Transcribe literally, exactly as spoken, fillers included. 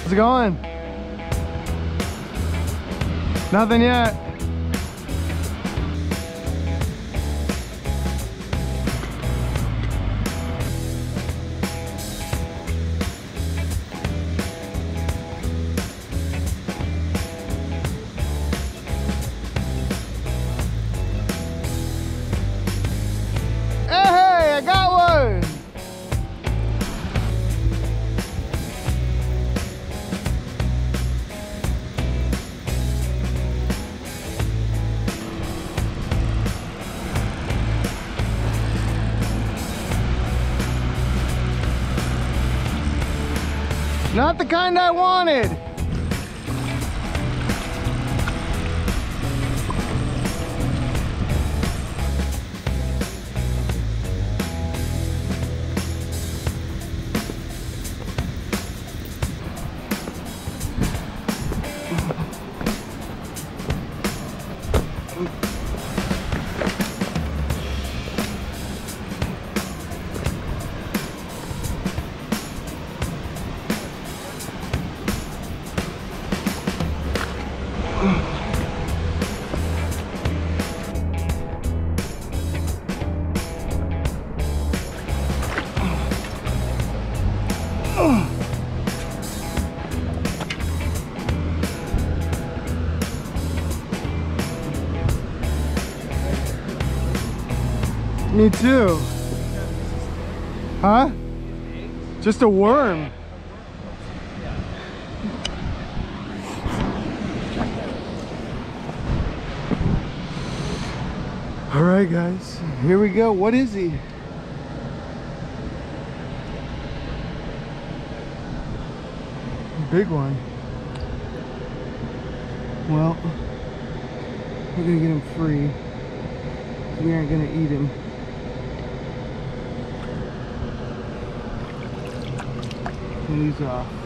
How's it going? Nothing yet. Hey, I got one! Not the kind I wanted. Me too. Huh? Just a worm. All right, guys, here we go. What is he? Big one. Well, we're gonna get him free. We aren't gonna eat him. And he's off.